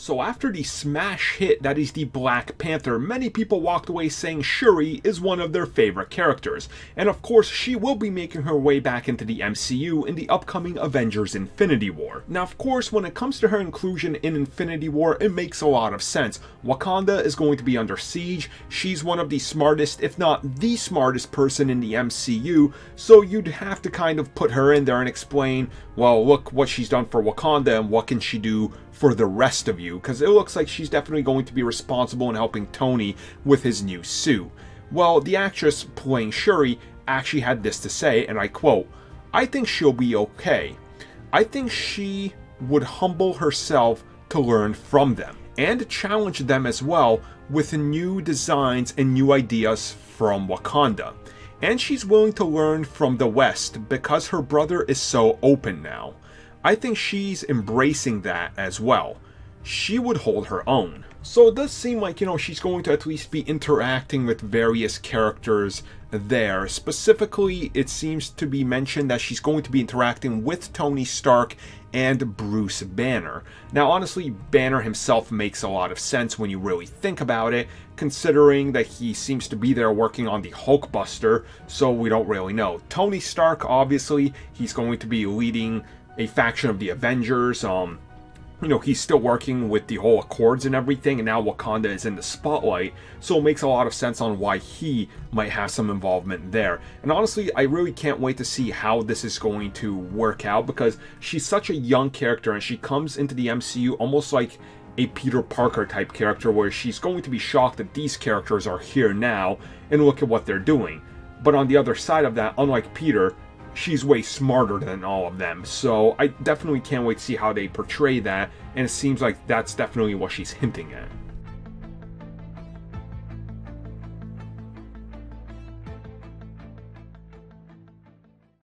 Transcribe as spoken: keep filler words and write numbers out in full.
So after the smash hit that is the Black Panther, many people walked away saying Shuri is one of their favorite characters. And of course, she will be making her way back into the M C U in the upcoming Avengers Infinity War. Now of course, when it comes to her inclusion in Infinity War, it makes a lot of sense. Wakanda is going to be under siege, she's one of the smartest, if not the smartest person in the M C U, so you'd have to kind of put her in there and explain, well, look what she's done for Wakanda and what can she do for the rest of you, because it looks like she's definitely going to be responsible in helping Tony with his new suit. Well, the actress playing Shuri actually had this to say, and I quote, "I think she'll be okay. I think she would humble herself to learn from them and challenge them as well with new designs and new ideas from Wakanda. And she's willing to learn from the West because her brother is so open now. I think she's embracing that as well. She would hold her own." So it does seem like, you know, she's going to at least be interacting with various characters there. Specifically, it seems to be mentioned that she's going to be interacting with Tony Stark and Bruce Banner. Now, honestly, Banner himself makes a lot of sense when you really think about it, considering that he seems to be there working on the Hulkbuster, so we don't really know. Tony Stark, obviously, he's going to be leading a faction of the Avengers. Um, you know, he's still working with the whole Accords and everything, and now Wakanda is in the spotlight, so it makes a lot of sense on why he might have some involvement there. And honestly, I really can't wait to see how this is going to work out, because she's such a young character, and she comes into the M C U almost like a Peter Parker type character, where she's going to be shocked that these characters are here now, and look at what they're doing. But on the other side of that, unlike Peter, she's way smarter than all of them, so I definitely can't wait to see how they portray that, and it seems like that's definitely what she's hinting at.